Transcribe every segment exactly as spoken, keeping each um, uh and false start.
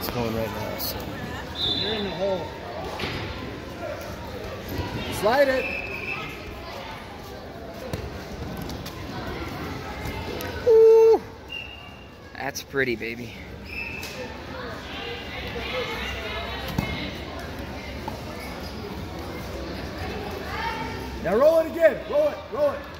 it's going right now. So You're in the hole. slide it. Ooh, that's pretty, baby. Now roll it again. Roll it. Roll it.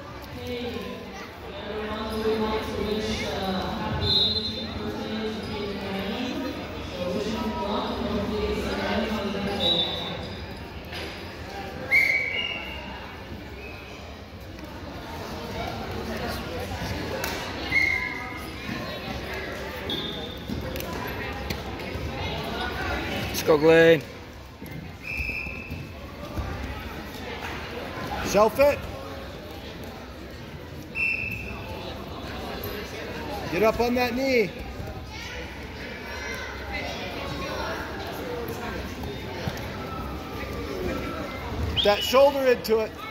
Let's go, Glade. Shelf it. Get up on that knee. That shoulder into it.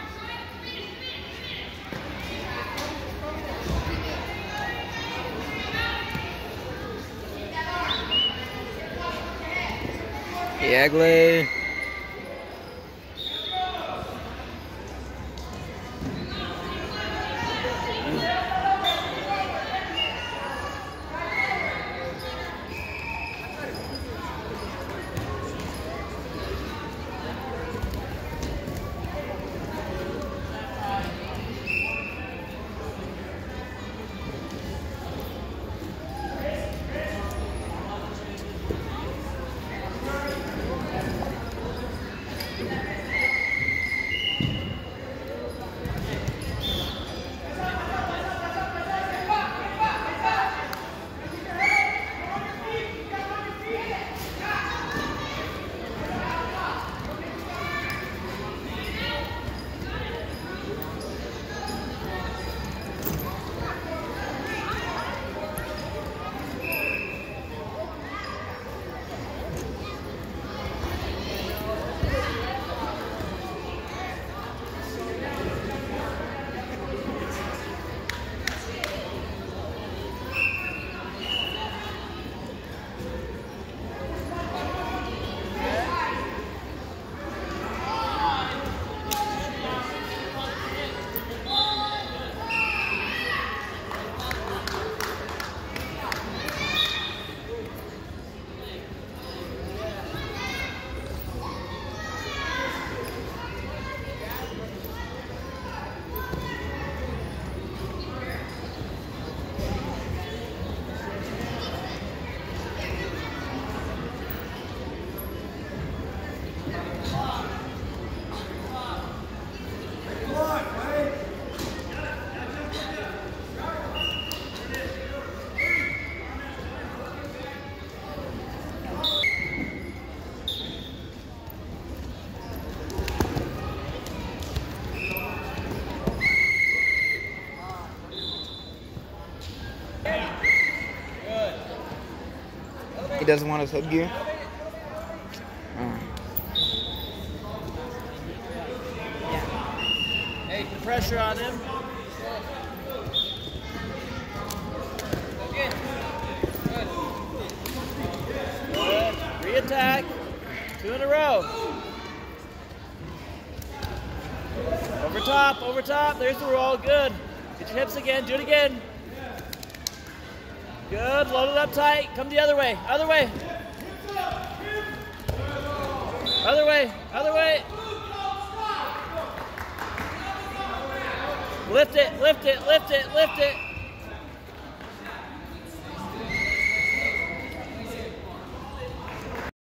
Yeah, Glade. He doesn't want his headgear. Oh. Hey, the pressure on him. Good. Good. Re-attack. Two in a row. Over top, over top. There's the roll. Good. Get your hips again. Do it again. Good. Load it up tight. Come the other way. Other way. Other way. Other way. Lift it. Lift it. Lift it. Lift it.